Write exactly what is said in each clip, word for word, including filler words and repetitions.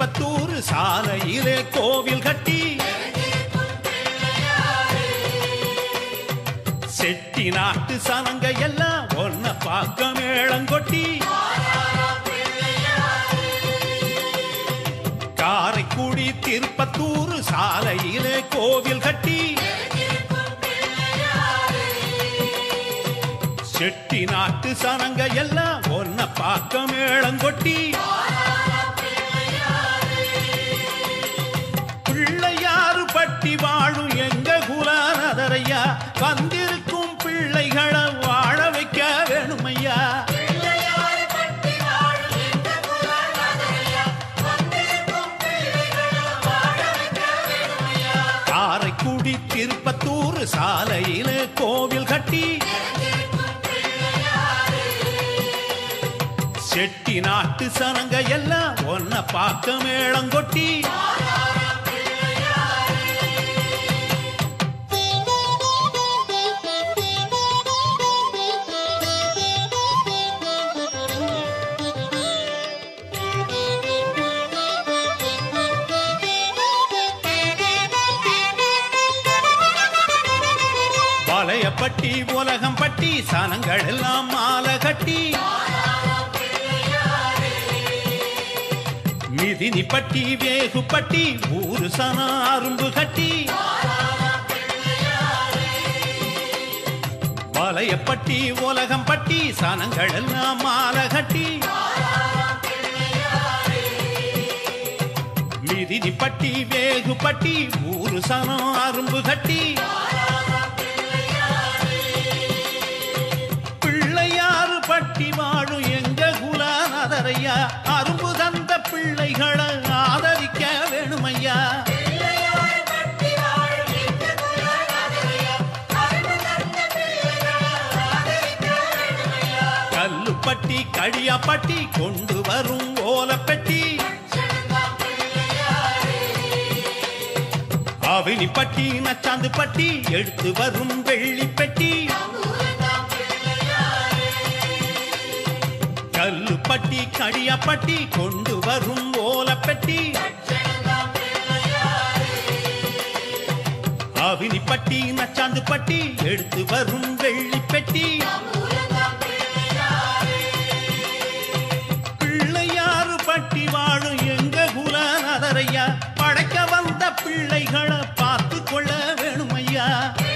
திருப்பத்தூர் சாலையிலே கோவில் கட்டி செட்டி நாட்டு சனங்க எல்லாம் ஒன்ன பார்க்க மேளங்கொட்டி காரைக்குடி திருப்பத்தூர் சாலையிலே கோவில் கட்டி செட்டி நாட்டு சனங்க எல்லாம் ஒன்ன பார்க்க மேளங்கொட்டி பிள்ளையாறு பட்டி வாழும் எங்க குலநாதரையா வந்திருக்கும் பிள்ளைகளை வாழ வைக்க வேணுமையா காரைக்குடி திருப்பத்தூர் சாலையிலே கோவில் கட்டி செட்டி நாட்டு சனங்க எல்லாம் ஒன்ன பார்க்க மேளங்கொட்டி வளையப்பட்டி உலகம் பட்டி சனங்கள் எல்லாம் மாலை கட்டி மிதினி பட்டி வேகு பட்டி ஊரு சன அரும்பு கட்டி வளையப்பட்டி உலகம் பட்டி சனங்கள் எல்லாம் மாலை கட்டி மிதினி பட்டி வேகு பட்டி ஊரு சன அரும்பு கட்டி பிள்ளையாறு பட்டி வாழும் எங்க குலநாதரையா அரும்பு தந்த பிள்ளைகளை ஆதரிக்க வேணுமையா கல்லுப்பட்டி கடியாப்பட்டி கொண்டு வரும் ஓலப்பெட்டி அவினி பட்டி நச்சாந்து பட்டி எடுத்து வரும் வெள்ளி பெட்டி கல்லுப்பட்டி கடியாப்பட்டி கொண்டு வரும் ஓலப்பெட்டி அவினி பட்டி நச்சாந்து பட்டி எடுத்து வரும் வெள்ளி பெட்டி பிள்ளையாறு பட்டி வாழும் எங்க குலநாதரையா படைக்க வந்த பிள்ளைகளை பார்த்து கொள்ள வேணுமையா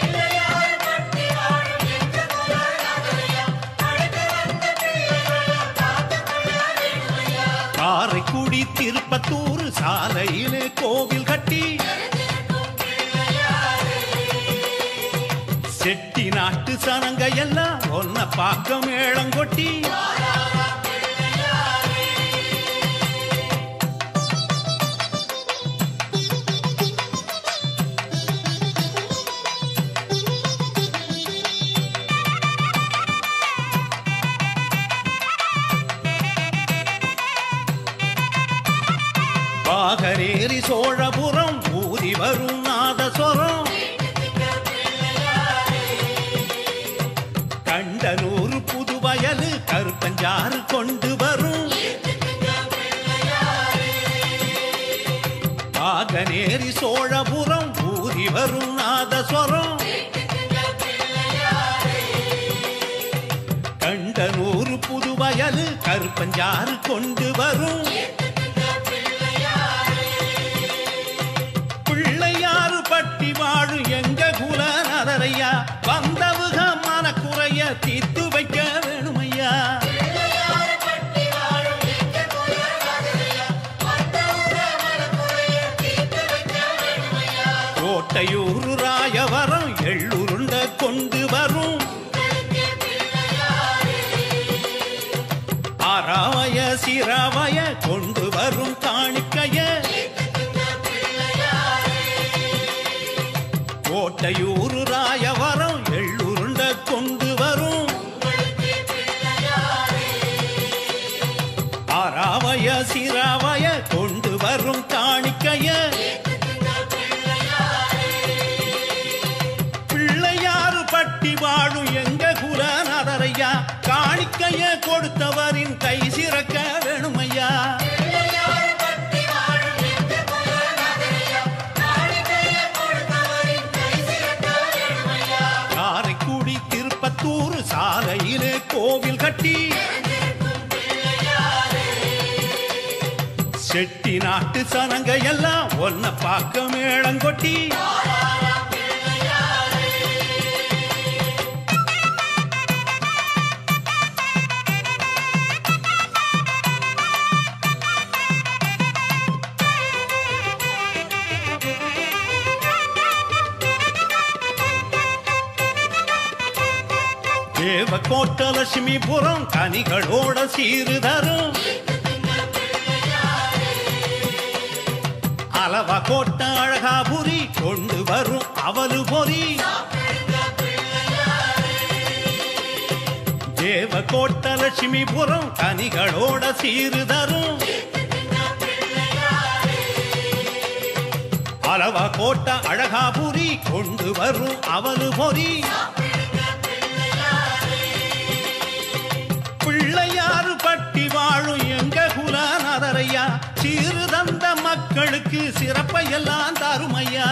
காரைக்குடி திருப்பத்தூர் சாலையிலே கோவில் கட்டி செட்டி நாட்டு சனங்க எல்லாம் ஒன்ன பார்க்க மேளங்கொட்டி பாகரேரி சோழபுரம் ஊதி வரும் நாதஸ்வரம் கண்டனூர் புதுவயலு கருப்பஞ்சாறு கொண்டு வரும் பாகரேரி சோழபுரம் ஊதி வரும் நாதஸ்வரம் கண்டனூர் புதுவயலு கருப்பஞ்சாறு கொண்டு வரும் பிள்ளையாறு பட்டி வாழும் எங்க குலநாதரையா வந்தவுக மனக்குறைய தீர்த்து வைக்க வேணுமையா கோட்டையூர் ராயவரம் எள்ளுருண்ட கொண்டு வரும் அராவய சிராவய கொண்டு வரும் காணிக்கைய கோட்டையூர் ராயவரம் எள்ளுருண்ட கொண்டு வரும் அராவய சிராவய கொண்டு வரும் காணிக்கைய பிள்ளையாறு பட்டி வாழும் எங்க குலநாதரையா காணிக்கைய கொடுத்தவரின் கை சிறக்க வேணுமையா செட்டி நாட்டு சனங்க எல்லாம் ஒன்ன பார்க்க மேளங்கொட்டி தேவக்கோட்ட லட்சுமிபுரம் கனிகளோட சீரு தரும் அளவா கோட்ட அழகாபுரி கொண்டு வரும் அவலு பொறி தேவக்கோட்ட லட்சுமிபுரம் கனிகளோட சீரு தரும் அளவா கோட்ட அழகாபுரி கொண்டு வரும் அவலு பொறி பிள்ளையாறு பட்டி வாழும் எங்க குலநாதரையா சீரு தந்த மக்களுக்கு சிறப்பை எல்லாம் தருமையா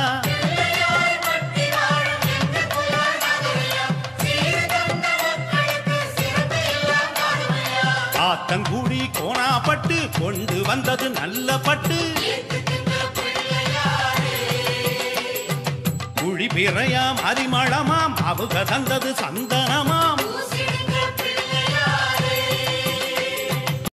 ஆத்தங்குடி கோணாப்பட்டு கொண்டு வந்தது நல்ல பட்டு குழி பிறையாம் அரிமளமாம் அவங்க தந்தது சந்தனமாம்